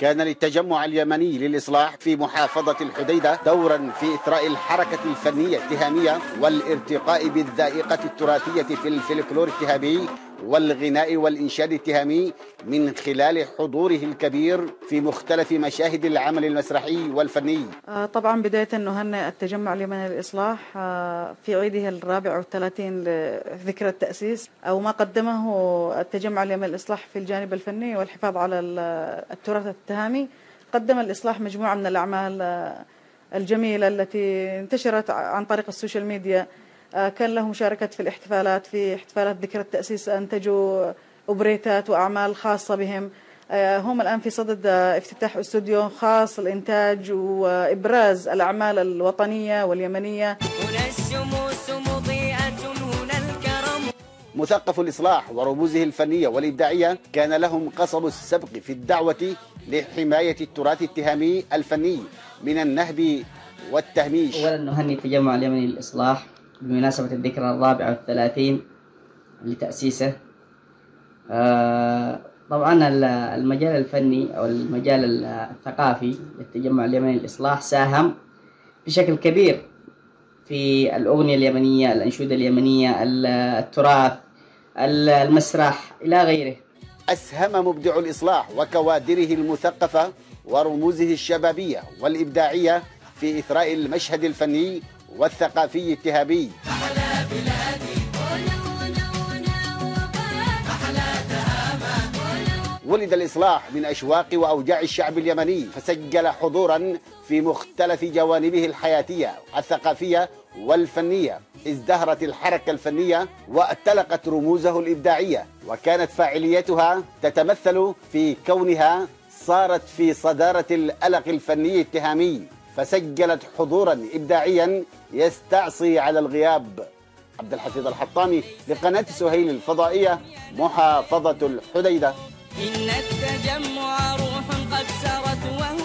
كان للتجمع اليمني للإصلاح في محافظة الحديدة دورا في إثراء الحركة الفنية التهامية والارتقاء بالذائقة التراثية في الفلكلور التهامي والغناء والإنشاد التهامي من خلال حضوره الكبير في مختلف مشاهد العمل المسرحي والفني. طبعا بداية نهنئ التجمع اليمني للإصلاح في عيده 34 لذكرى التأسيس أو ما قدمه التجمع اليمني للإصلاح في الجانب الفني والحفاظ على التراث التهامي. قدم الإصلاح مجموعة من الأعمال الجميلة التي انتشرت عن طريق السوشيال ميديا. كان له مشاركة في احتفالات ذكرى التأسيس، أنتجوا أوبريتات وأعمال خاصة بهم. هم الآن في صدد افتتاح استوديو خاص للإنتاج وإبراز الأعمال الوطنية واليمنية. هنا الشموس مضيئة، هنا الكرم. مثقف الإصلاح ورموزه الفنية والإبداعية كان لهم قصب السبق في الدعوة لحماية التراث التهامي الفني من النهب والتهميش. أولا نهني التجمع اليمني للإصلاح بمناسبة الذكرى 34 لتأسيسه. طبعا المجال الفني أو المجال الثقافي للتجمع اليمني للإصلاح ساهم بشكل كبير في الأغنية اليمنية، الأنشودة اليمنية، التراث، المسرح إلى غيره. أسهم مبدع الإصلاح وكوادره المثقفة ورموزه الشبابية والإبداعية في إثراء المشهد الفني والثقافي التهامي. ولد الإصلاح من أشواق وأوجاع الشعب اليمني، فسجل حضورا في مختلف جوانبه الحياتية الثقافية والفنية. ازدهرت الحركة الفنية واتلقت رموزه الإبداعية، وكانت فاعليتها تتمثل في كونها صارت في صدارة الألق الفني التهامي، فسجلت حضورا إبداعيا يستعصي على الغياب. عبد الحفيظ الحطامي لقناة سهيل الفضائية، محافظة الحديدة. إن التجمع روح قد سرت وهو